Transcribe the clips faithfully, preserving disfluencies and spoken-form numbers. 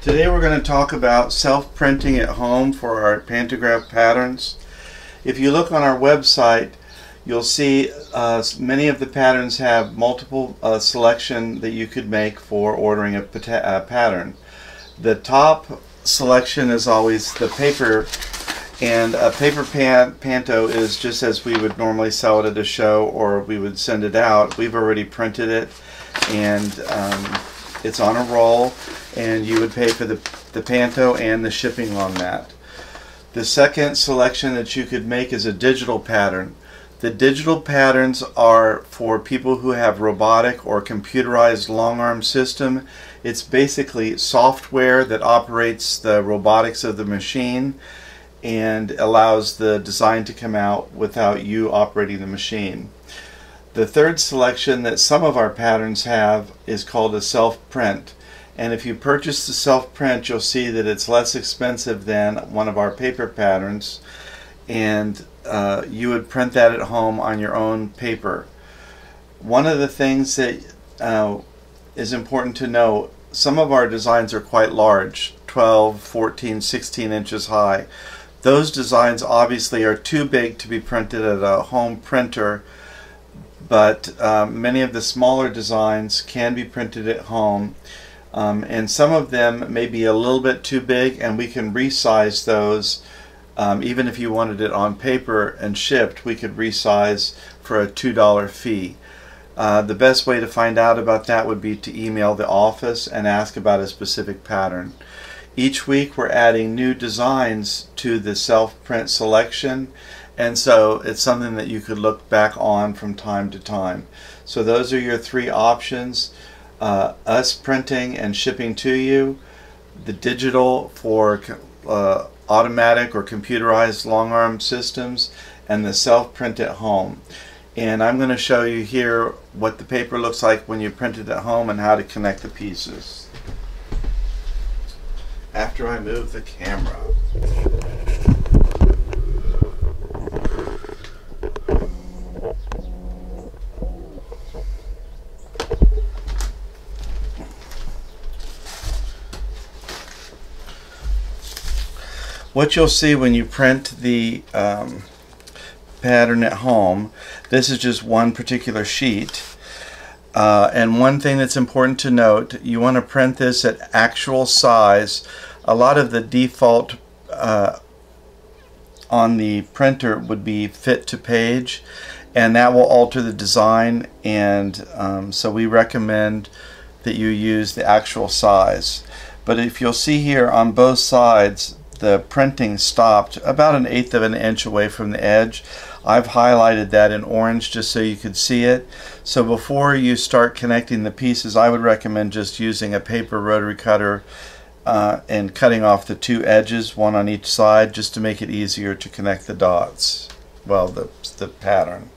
Today we're going to talk about self-printing at home for our pantograph patterns. If you look on our website, you'll see uh, many of the patterns have multiple uh, selection that you could make for ordering a, a pattern. The top selection is always the paper, and a paper pan panto is just as we would normally sell it at a show or we would send it out. We've already printed it, and um, it's on a roll, and you would pay for the, the panto and the shipping on that. The second selection that you could make is a digital pattern. The digital patterns are for people who have robotic or computerized long arm system. It's basically software that operates the robotics of the machine and allows the design to come out without you operating the machine. The third selection that some of our patterns have is called a self-print. And if you purchase the self-print, you'll see that it's less expensive than one of our paper patterns, and uh, you would print that at home on your own paper. One of the things that uh, is important to know, some of our designs are quite large, twelve, fourteen, sixteen inches high. Those designs obviously are too big to be printed at a home printer, but um, many of the smaller designs can be printed at home. Um, and some of them may be a little bit too big, and we can resize those. Um, even if you wanted it on paper and shipped, we could resize for a two dollar fee. Uh, the best way to find out about that would be to email the office and ask about a specific pattern. Each week we're adding new designs to the self-print selection, and so it's something that you could look back on from time to time. So those are your three options. Uh, us printing and shipping to you, the digital for uh, automatic or computerized long arm systems, and the self-print at home. And I'm going to show you here what the paper looks like when you print it at home and how to connect the pieces. After I move the camera. What you'll see when you print the um, pattern at home, this is just one particular sheet. Uh, and one thing that's important to note, you want to print this at actual size. A lot of the default uh, on the printer would be fit to page, and that will alter the design, and um, so we recommend that you use the actual size. But if you'll see here on both sides, the printing stopped about an eighth of an inch away from the edge. I've highlighted that in orange just so you could see it. So before you start connecting the pieces, I would recommend just using a paper rotary cutter uh, and cutting off the two edges, one on each side, just to make it easier to connect the dots. Well, the, the pattern.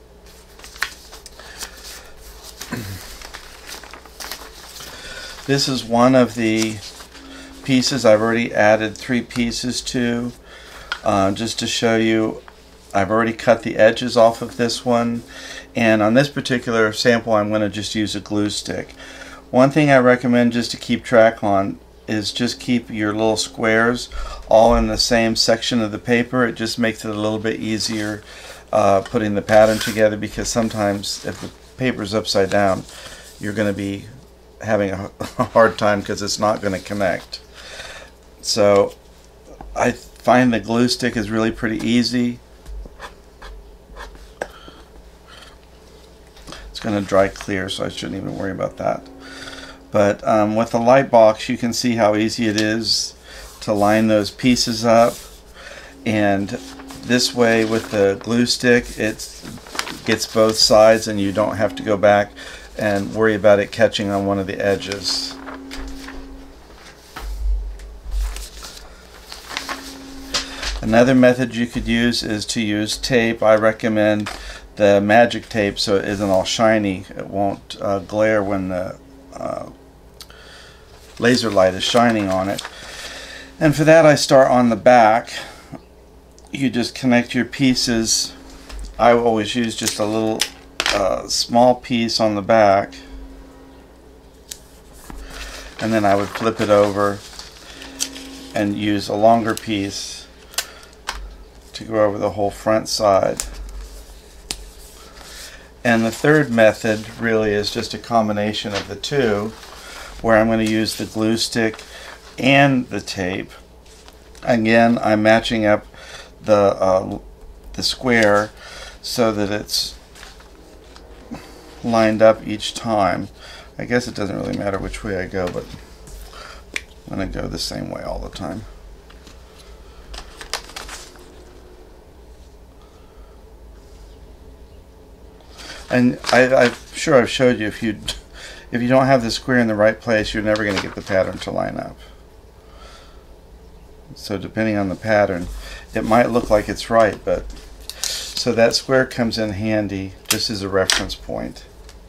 This is one of the pieces I've already added three pieces to, uh, just to show you. I've already cut the edges off of this one, and on this particular sample I'm going to just use a glue stick. One thing I recommend just to keep track on is just keep your little squares all in the same section of the paper. It just makes it a little bit easier uh, putting the pattern together, because sometimes if the paper's upside down you're going to be having a hard time because it's not going to connect. So I find the glue stick is really pretty easy. It's going to dry clear, so I shouldn't even worry about that. But um, with the light box, you can see how easy it is to line those pieces up, and this way with the glue stick it gets both sides, and you don't have to go back and worry about it catching on one of the edges. Another method you could use is to use tape. I recommend the magic tape so it isn't all shiny. It won't uh, glare when the uh, laser light is shining on it. And for that I start on the back. You just connect your pieces. I always use just a little uh, small piece on the back, and then I would flip it over and use a longer piece to go over the whole front side. And the third method really is just a combination of the two, where I'm going to use the glue stick and the tape. Again, I'm matching up the uh, the square so that it's lined up each time. I guess it doesn't really matter which way I go, but I'm going to go the same way all the time. And I, I'm sure I've showed you, if you if you don't have the square in the right place, you're never going to get the pattern to line up. So depending on the pattern, it might look like it's right, but so that square comes in handy just as a reference point.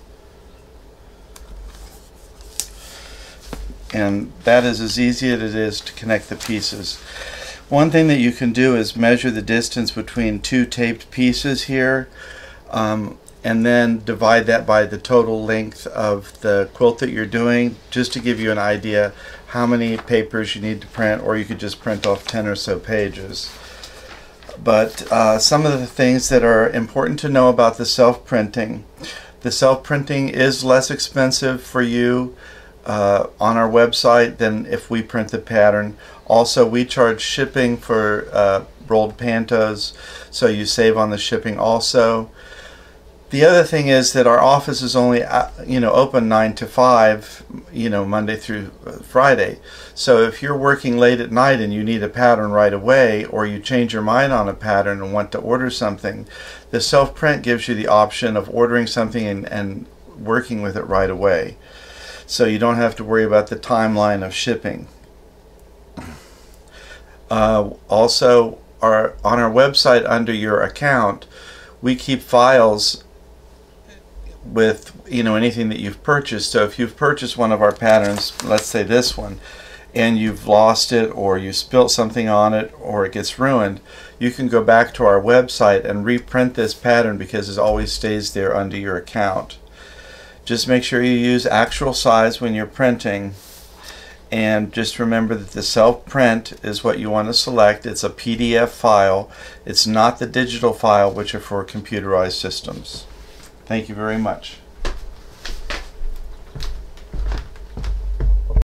And that is as easy as it is to connect the pieces. One thing that you can do is measure the distance between two taped pieces here, um, and then divide that by the total length of the quilt that you're doing, just to give you an idea how many papers you need to print, or you could just print off ten or so pages. But uh, some of the things that are important to know about the self-printing. The self-printing is less expensive for you uh, on our website than if we print the pattern. Also, we charge shipping for uh, rolled Pantos, so you save on the shipping also. The other thing is that our office is only uh, you know open nine to five, you know Monday through Friday. So if you're working late at night and you need a pattern right away, or you change your mind on a pattern and want to order something, the self-print gives you the option of ordering something and, and working with it right away. So you don't have to worry about the timeline of shipping. Uh, also, our, on our website under your account, we keep files with you know anything that you've purchased. So if you've purchased one of our patterns, let's say this one, and you've lost it, or you spilt something on it, or it gets ruined, you can go back to our website and reprint this pattern because it always stays there under your account. Just make sure you use actual size when you're printing, and just remember that the self-print is what you want to select. It's a P D F file. It's not the digital file, which are for computerized systems. Thank you very much.